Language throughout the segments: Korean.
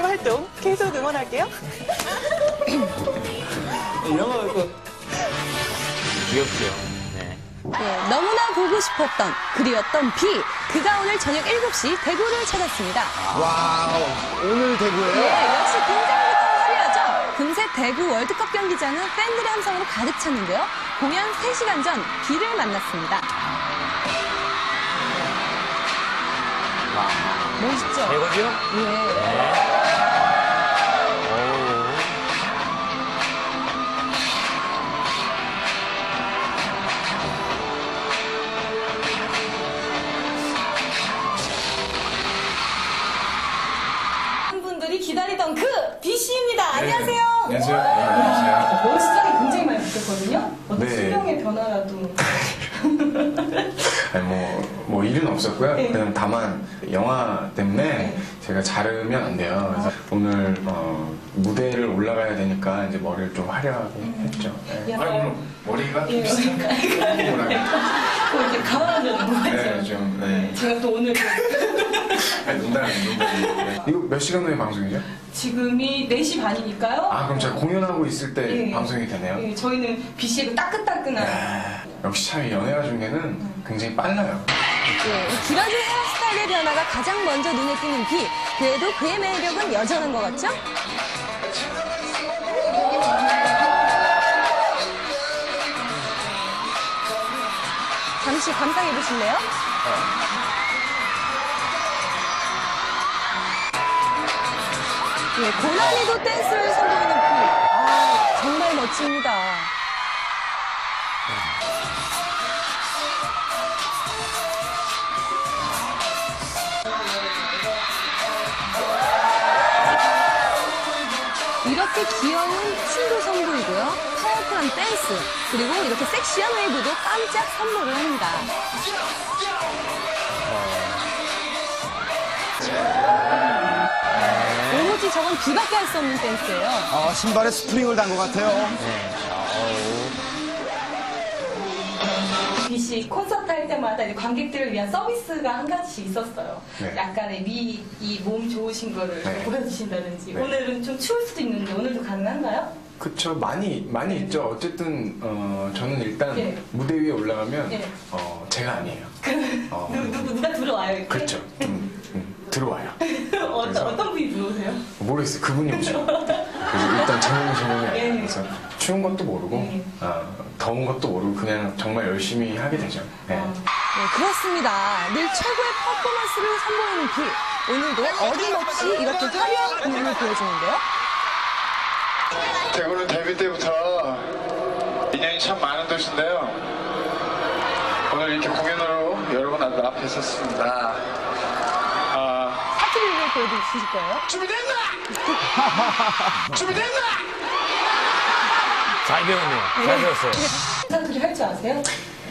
활동 계속 응원할게요. 영어 이거 귀엽죠. 네. 네, 너무나 보고 싶었던 그리웠던 비. 그가 오늘 저녁 7시 대구를 찾았습니다. 와우, 오늘 대구예요? 네, 역시 등장부터 화려하죠. 금세 대구 월드컵 경기장은 팬들의 함성으로 가득 찼는데요. 공연 3시간 전 비를 만났습니다. 멋있죠? 대구죠? 예. 분들이 기다리던 그 비씨입니다. 안녕하세요. 안녕하세요. 네, 안녕하세요. 멋있게 굉장히 많이 바뀌었거든요. 어떤 네. 수명의 변화라도. 아니, 뭐 일은 없었고요. 네. 그냥 다만 영화 때문에 네. 제가 자르면 안 돼요. 그래서 오늘 무대를 올라가야 되니까 이제 머리를 좀 화려하게 했죠. 네. 야. 아니, 오늘 머리가 좀 예. 비슷한 거라고. 이렇게 감아주는 거 같아요. 네, 좀. 네. 제가 또 오늘 아니, 농담이에요. 네. 이거 몇 시간 후에 방송이죠? 지금이 4시 반이니까요. 아, 그럼 제가 공연하고 있을 때 예. 방송이 되네요. 예, 저희는 비씨의 따끈따끈한. 역시 참 연애가 중에는 굉장히 빨라요. 네, 길어진 헤어스타일의 변화가 가장 먼저 눈에 띄는 비. 그래도 그의 매력은 여전한 것 같죠? 잠시 감상해 보실래요? 네, 고난이도 댄스를 선보이는 비. 아, 정말 멋집니다. 이렇게 귀여운 춤도 선보이고요. 파워풀한 댄스, 그리고 이렇게 섹시한 웨이브도 깜짝 선보를 합니다. 오로지 저건 비밖에 할 수 없는 댄스예요. 신발에 스프링을 단 것 같아요. 비씨 콘서트 할 때마다 이제 관객들을 위한 서비스가 한 가지씩 있었어요. 네. 약간의 이 몸 좋으신 거를 네. 보여주신다든지. 네. 오늘은 좀 추울 수도 있는데 오늘도 가능한가요? 그쵸, 많이 있죠. 어쨌든 저는 일단 예. 무대 위에 올라가면 예. 제가 아니에요. 누가 들어와요 이렇게? 그렇죠. 들어와요. 어떤 분이 들어오세요? 모르겠어요. 그분이 오죠. 그래서 일단 제목이 예. 아니에요. 그래서 추운 것도 모르고 예. 더운 것도 모르고 그냥 정말 열심히 하게 되죠. 네. 네, 그렇습니다. 늘 최고의 퍼포먼스를 선보이는 비. 오늘도 어림없이 이렇게 화려한 공연을 보여주는데요. 대구는 데뷔 때부터 인연이 참 많은 도시인데요. 오늘 이렇게 공연으로 여러분 앞에 섰습니다. 사투리를 보여주실 거예요? 준비됐나? 준비됐나? 잘 배웠네요. 잘 배웠어요. 사투리 할 줄 아세요?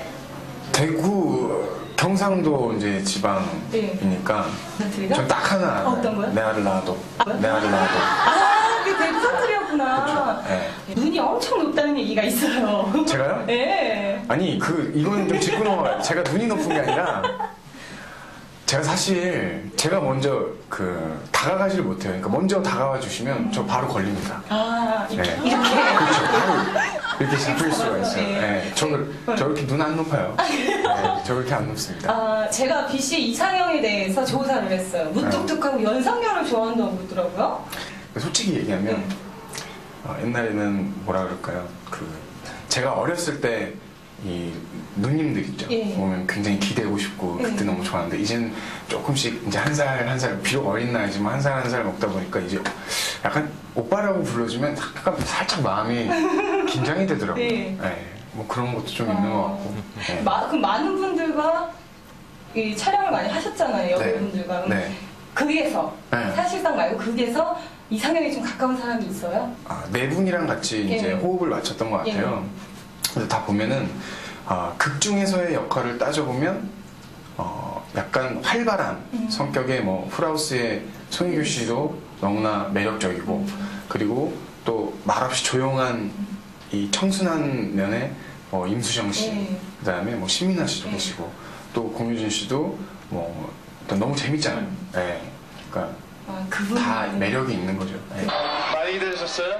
대구 경상도 이제 지방이니까 사투리가? 전 딱 하나 알아요. 어떤 거요? 내 아들 낳아도. 내 아들 낳아도. 아, 그게 대구 사투리였구나. 네. 눈이 엄청 높다는 얘기가 있어요. 제가요? 네. 아니 이거는 좀 짚고 넘어가요. 제가 눈이 높은 게 아니라 제가 사실 제가 먼저 다가가지를 못해요. 그러니까 먼저 다가와 주시면 저 바로 걸립니다. 아, 이렇게. 네. 이렇게. 그렇죠. 바로 이렇게 잡힐 수가 있어요. 네. 네. 저렇게 눈 안 높아요. 네. 저렇게 안 높습니다. 아, 제가 비씨의 이상형에 대해서 조사를 했어요. 무뚝뚝하고 연상녀를 좋아한다고 그러더라고요. 솔직히 얘기하면 옛날에는 뭐라 그럴까요? 제가 어렸을 때 이 누님들 있죠. 예. 보면 굉장히 기대고 싶고 그때 예. 너무 좋아하는데 이제는 조금씩 이제 한 살 비록 어린 나이지만 한 살 먹다 보니까 이제 약간 오빠라고 불러주면 약간 살짝 마음이 긴장이 되더라고요. 네. 네. 뭐 그런 것도 좀 있는 것 같고. 네. 그럼 많은 분들과 이 촬영을 많이 하셨잖아요. 여배우분들과. 네. 극에서 네. 사실상 말고 극에서 이상형에 좀 가까운 사람이 있어요? 네 분이랑 같이 이제 예. 호흡을 맞췄던 것 같아요. 그래서 다 보면은 극 중에서의 역할을 따져보면 약간 활발한 성격의 뭐 풀하우스의 손희규 씨도 너무나 매력적이고 그리고 또 말없이 조용한 이 청순한 면에 임수정 씨, 그다음에 뭐 신민아 씨도 계시고 또 공유진 씨도 뭐 일단 너무 재밌잖아요. 네. 그러니까 그분 다 매력이 있는 거죠. 네. 많이 기다리셨어요?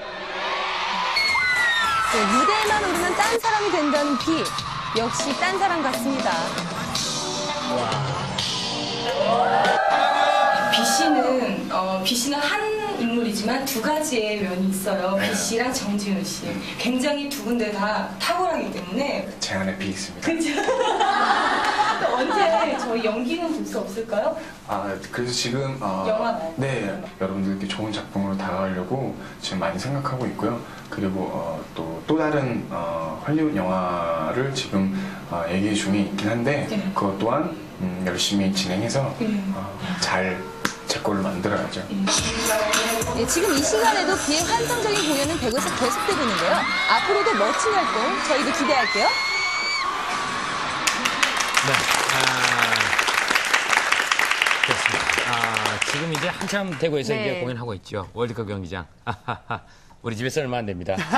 네, 무대에만 오르면 딴 사람이 된다는 비. 역시 딴 사람 같습니다. B 씨는 한 인물이지만 두 가지의 면이 있어요. B 씨랑 정진우 씨. 굉장히 두 군데 다 탁월하기 때문에. 제 안에 비 있습니다. 그죠? 언제 저희 연기는 볼 수 없을까요? 그래서 지금 영화나요? 네, 여러분들께 좋은 작품으로 다가가려고 지금 많이 생각하고 있고요. 그리고 또 다른 헐리우드 영화를 지금 얘기 중에 있긴 한데 네. 그것 또한 열심히 진행해서 잘 제 걸로 만들어야죠. 네, 지금 이 시간에도 비의 환상적인 공연은 대구에서 계속되고 있는데요. 앞으로도 멋진 활동 저희도 기대할게요. 네. 그렇습니다. 지금 이제 한참 대구에서 네. 이제 공연하고 있죠. 월드컵 경기장. 우리 집에서 얼마 안 됩니다. 네.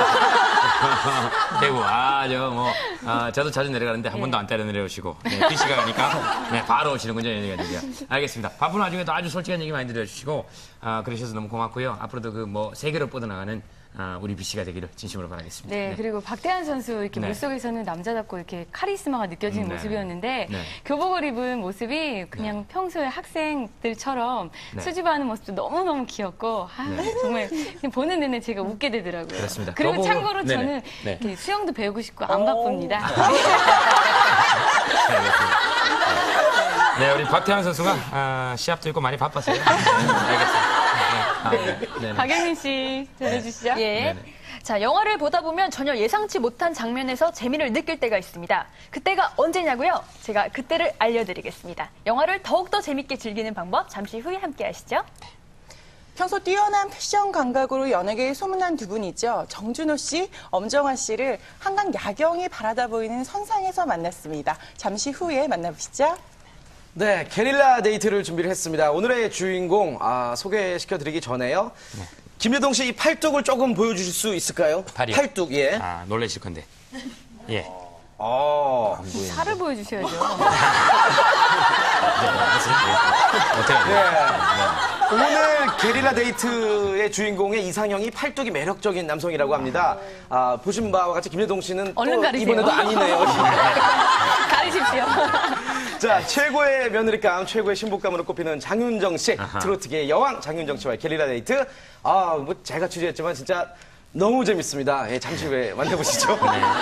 대구, 저도 자주 내려가는데 한 번도 안 따라 내려오시고, 네, BC가 가니까, 네, 바로 오시는군요, 얘기가. 알겠습니다. 바쁜 와중에도 아주 솔직한 얘기 많이 들려주시고, 그러셔서 너무 고맙고요. 앞으로도 세계로 뻗어나가는 우리 BC가 되기를 진심으로 바라겠습니다. 네, 그리고 박태환 선수 이렇게 네. 물속에서는 남자답고 이렇게 카리스마가 느껴지는 네. 모습이었는데 네. 교복을 입은 모습이 그냥 평소에 학생들처럼 네. 수줍어하는 모습도 너무너무 귀엽고 정말 그냥 보는 내내 제가 웃게 되더라고요. 그렇습니다. 그리고 교복으로- 참고로 네네. 저는 네. 이렇게 수영도 배우고 싶고 안 바쁩니다. 네, 우리 박태환 선수가 시합도 있고 많이 바빴어요. 네, 알겠습니다. 네. 박영민 씨 전해주시죠. 예. 네네. 자, 영화를 보다 보면 전혀 예상치 못한 장면에서 재미를 느낄 때가 있습니다. 그때가 언제냐고요? 제가 그때를 알려드리겠습니다. 영화를 더욱더 재밌게 즐기는 방법 잠시 후에 함께 하시죠. 평소 뛰어난 패션 감각으로 연예계에 소문난 두 분이죠. 정준호 씨, 엄정화 씨를 한강 야경이 바라다 보이는 선상에서 만났습니다. 잠시 후에 만나보시죠. 네, 게릴라 데이트를 준비를 했습니다. 오늘의 주인공 소개시켜드리기 전에요. 김여동 씨 이 팔뚝을 조금 보여주실 수 있을까요? 팔이요? 팔뚝, 예. 놀라실 건데. 예. 살을 보여주셔야죠. 어떻게 하죠? 오늘 게릴라 데이트의 주인공의 이상형이 팔뚝이 매력적인 남성이라고 합니다. 보신 바와 같이 김여동 씨는 얼른 또 가리세요. 이번에도 아니네요. 가리십시오. 자, 최고의 며느리감, 최고의 신부감으로 꼽히는 장윤정 씨, 트로트계의 여왕 장윤정 씨와의 게릴라 데이트. 제가 취재했지만 진짜 너무 재밌습니다. 예, 잠시 후에 만나보시죠.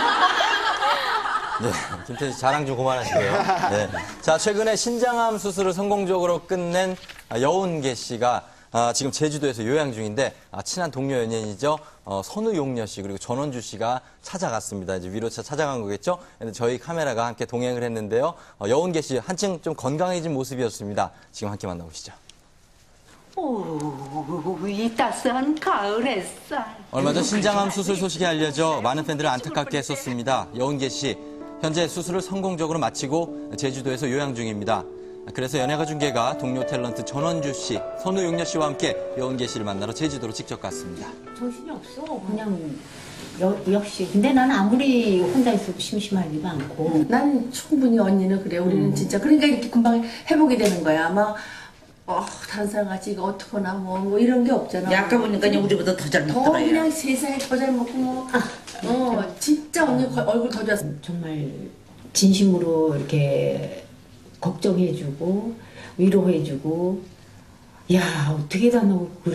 네, 김태희 씨 자랑 좀 그만하시고요. 네. 자, 최근에 신장암 수술을 성공적으로 끝낸 여운계 씨가 지금 제주도에서 요양 중인데 친한 동료 연예인이죠. 선우용녀 씨 그리고 전원주 씨가 찾아갔습니다. 이제 위로차 찾아간 거겠죠. 근데 저희 카메라가 함께 동행을 했는데요. 여운계 씨 한층 좀 건강해진 모습이었습니다. 지금 함께 만나보시죠. 이 따스한 가을 햇살. 얼마 전 신장암 수술 소식이 알려져 많은 팬들을 안타깝게 했었습니다. 여운계 씨 현재 수술을 성공적으로 마치고 제주도에서 요양 중입니다. 그래서 연예가 중계가 동료 탤런트 전원주 씨, 선우용녀 씨와 함께 여운계 씨를 만나러 제주도로 직접 갔습니다. 정신이 없어. 그냥 역시. 근데 난 아무리 혼자 있어도 심심할 리가 않고. 난 충분히 언니는 그래. 우리는 진짜 그러니까 이렇게 금방 해보게 되는 거야. 막 다른 사람 같이 이거 어떡하나 뭐 이런 게 없잖아. 아까 보니까 우리보다 더 잘 더 먹더라고요. 그냥 세상에 더 잘 먹고 진짜 언니 얼굴 더 좋았어. 정말 진심으로 이렇게 걱정해주고 위로해주고 야 어떻게 다 너무